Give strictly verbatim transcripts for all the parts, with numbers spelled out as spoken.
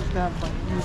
Apa?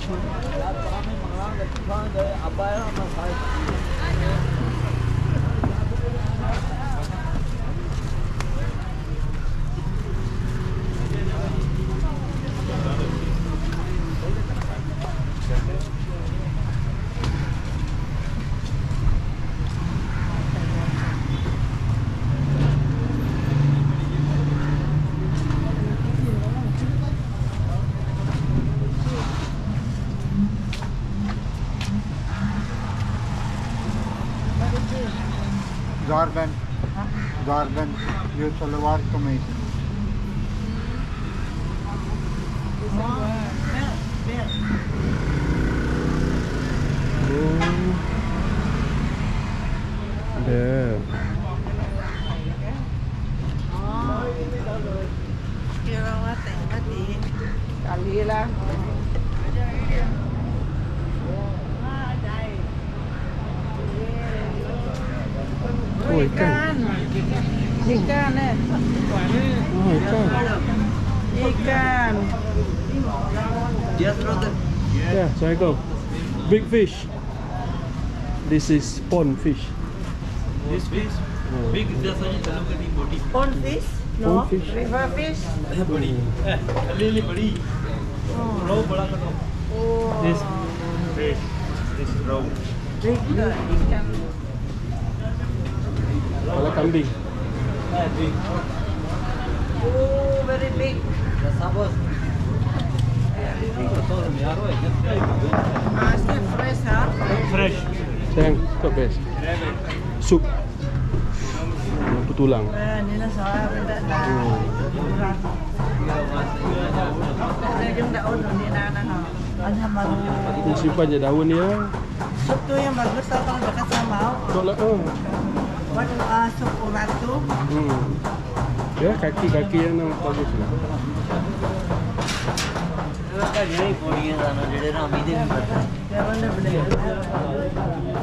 Jordan, Jordan, you salwar kameez. Ada. Kira mati, mati. Kali lah. Oh, ikan. Ikan eh. Oh, ikan. Ikan. Yeah, Assalamualaikum. Big fish. This is pond fish. This fish, Oh. big biasanya kalau kali body. Pond fish? Pond No. fish. River fish? बड़ी, अली बड़ी, roe बड़ा करो. Oh. This fish, this is roe. Big ikan. Kepala kambing. Eh, big. Oh, very big. Sabos. तो यार वो Ah, still fresh, huh? fresh. Sayang, kau best. Sup. Tulang. Eh, ni lah saya benda dah. Oh. Kurang. Ada yang dah on ni nak nak. Ada malu. Ini simpan je daun dia. Sup tu yang bagus tau kalau dekat sama. Tolak oh. Buat uh, sup urat tu. Hmm. Ya, kaki-kaki yang nak bagus lah. ये बड़ी बड़ी है ना जेडे ना अमीदे भी Dia mana benda.